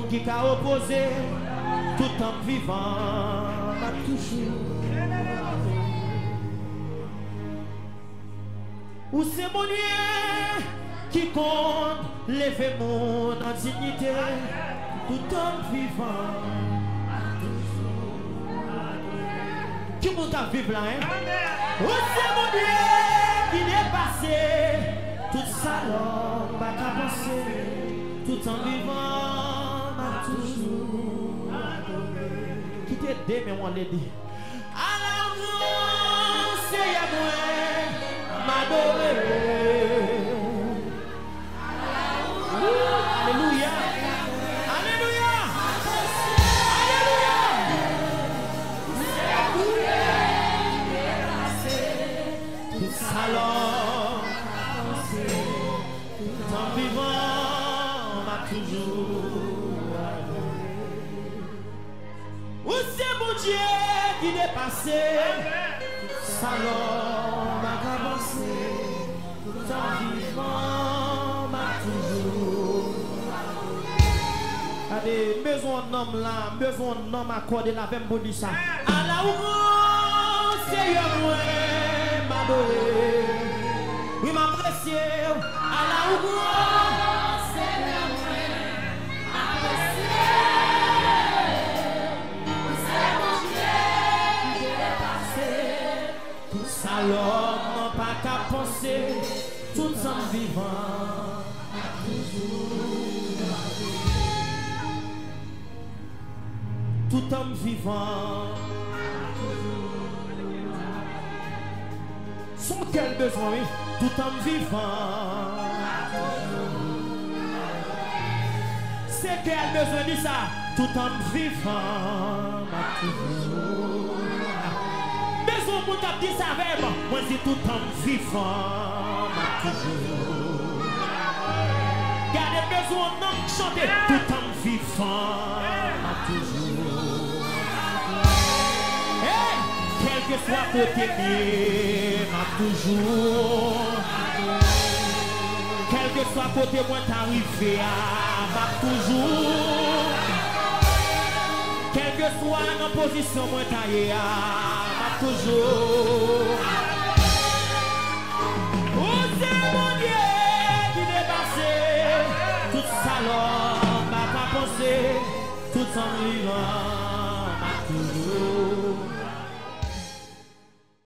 monde qui a opposé, tout en vivant, m'a toujours. Ou c'est mon Dieu qui compte lever mon en dignité, tout en vivant. Qui monte à vivre là, hein? Ou c'est mon Dieu qui est passé, tout ça l'homme va qu'à penser, tout en vivant, m'a toujours. Qui t'aide, mais on l'a dit. Alors, c'est à moi, m'adorer. Alléluia. Alléluia. Alléluia. Tout salon, tout en vivant, m'a toujours adoré. Où c'est mon Dieu qui dépassé, salon m'a avancé, tout en vivant, m'a toujours. Allez, besoin d'homme là, besoin d'homme accordé la même pour dire ça. À la où Seigneur, moi, m'adorer. Oui, m'apprécier. À la où Seigneur, moi, m'apprécier. C'est mon Dieu qui est passé. Tout ça, l'homme, pas qu'à penser. Tout en vivant, toujours. Tout en vivant, son quel besoin, oui, tout en vivant. C'est quel besoin dit ça, tout en vivant, toujours. Besoin pour t'as dit ça avec moi, c'est tout en vivant, toujours. Gardez besoin d'homme chanter, tout en vivant, toujours. Quel que soit côté pied, m'a toujours. Quel que soit côté moi t'arrivé à, m'a toujours. Quel que soit dans position moi taillé à, m'a toujours. Oh c'est mon Dieu qui dépassé, tout ça l'homme m'a pas pensé, tout en vivant.